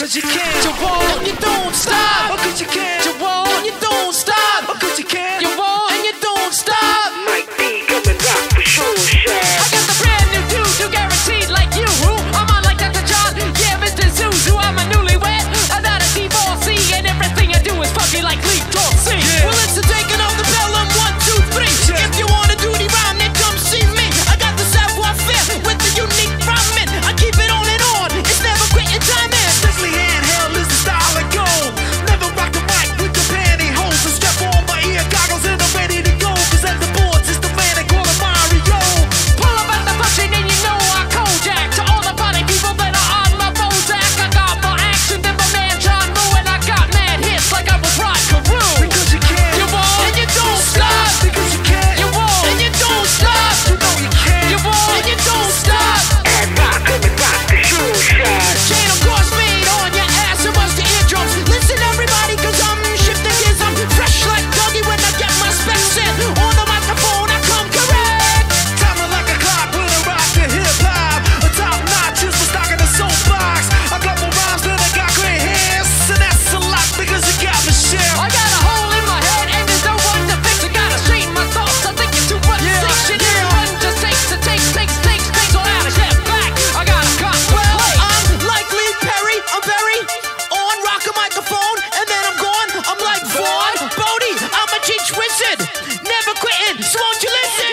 Cause you can. You won't, you don't stop. Cause you can. You won't, you don't stop. Cause you can. You won't, and you don't stop. Might be coming back for sure, I got the brand new dude, you guaranteed like you. I'm on like Dr. John, yeah, Mr. Zuzu. I'm a newlywed, I'm not a divorcee, and everything I do is fucking like Lee Dorsey. Yeah. Well, it's a taking of the Pelham 1, 2, 3. Yeah. If you wanna do the rhyme, then come see me. I got the savoir-faire with the unique rhyming. I keep it on and on, it's never quitting time. Strictly handheld is the style I go. Never rock the mic with the pantyhose. I strap on my ear goggles and I'm ready to go. Cause at the boards it's the man they call him Mario. Pull up at the function and you know I Kojak. To all the party people that are on my Bozak, I got more action than my man John Woo, and I got mad hits like I was Rod Carew. Because you can. You won't, and you don't stop. Because you can. You won't, and you don't stop. You know you can. You won't, and you don't stop. And rock coming back to sure shot. Chain of course made on your ass and bust the eardrums. Listen everybody, cause I'm shifting gears. I'm fresh like Dougie when I get my specs in. On the microphone I come correct. Timing like a clock when I rock the hip-hop. A top notch is for stocking the soapbox. I got more rhymes than I got gray hairs. And that's a lot because you got me share. I got a hole in my head and there's no one to fix it. Gotta straighten my thoughts, I'm thinking too much. Shit in one just takes all out of step back. I got a cop. Well, I'm like Lee Perry, I'm very on, rock a microphone, and then I'm gone. I'm like Vaughn Bodie, I'm a cheech wizard, never quitting, so won't you listen?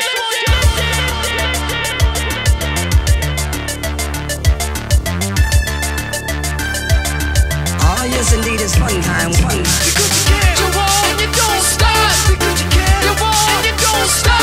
Oh yes indeed, it's fun time, fun time. Because you can. You won't, and you don't stop. Because you can. You won't, and you don't stop.